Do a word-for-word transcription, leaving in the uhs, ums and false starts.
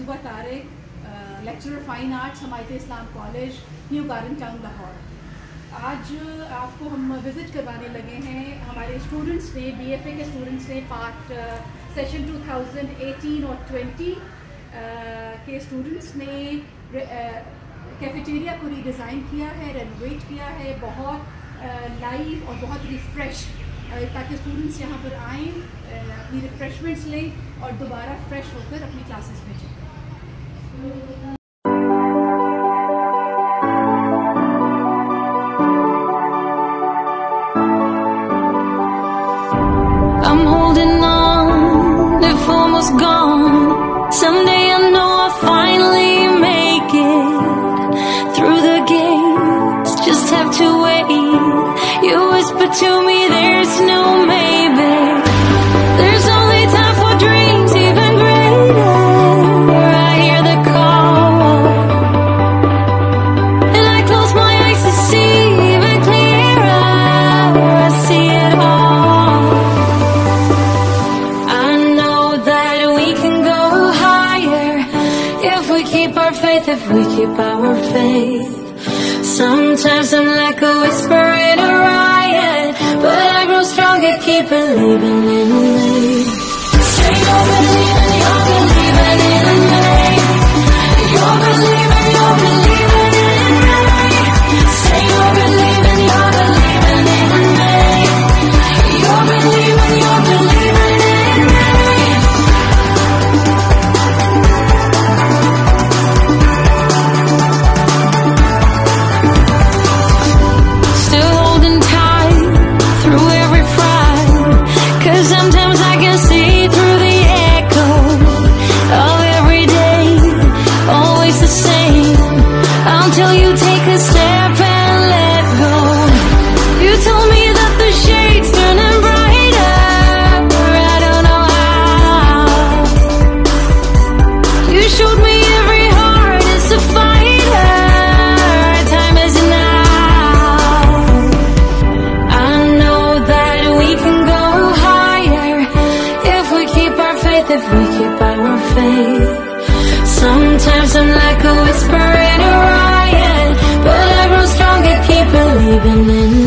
मंसूबा Tariq, lecturer fine arts, Himayat Islam college, new garden town Lahore. आज आपको हम विज़िट करवाने लगे हैं हमारे स्टूडेंट्स ने, बीएफए के स्टूडेंट्स ने, part session two thousand eighteen और ट्वेंटी के स्टूडेंट्स ने कैफेटेरिया को रीडिज़ाइन किया है, रेनोवेट किया है, बहुत लाइव और बहुत रिफ़्रेश, ताकि स्टूडेंट्स यहाँ पर आएँ, अपनी रिफ़्रेशमेंट्स लें और दोबारा फ्रेश होकर अपनी क्लासेस में जाएँ। I'm holding on, if almost gone. Someday I know I'll finally make it through the gates. Just have to wait. You whisper to me there's no maybe. There's only time for dreams even greater. I hear the call, and I close my eyes to see even clearer. I see it all. I know that we can go higher if we keep our faith, if we keep our faith. Sometimes I'm like a whisper in a riot, but I grow stronger, keep believing in me. Say you're believing, you're believing in me. You're believing, you're believing in me. Say you're believing, you're believing in me. You're believing, you're believing in me. Still holding tight through every fight, 'cause sometimes I can see through the echo of every day, always the same, until you take a step and let go. You told me that the shades turning brighter, I don't know how. You showed me every heart is a fighter, time is now. I know that we can go higher if we keep our faith, if we keep our faith. Sometimes I'm like a whisper in a riot, but I grow stronger, keep believing in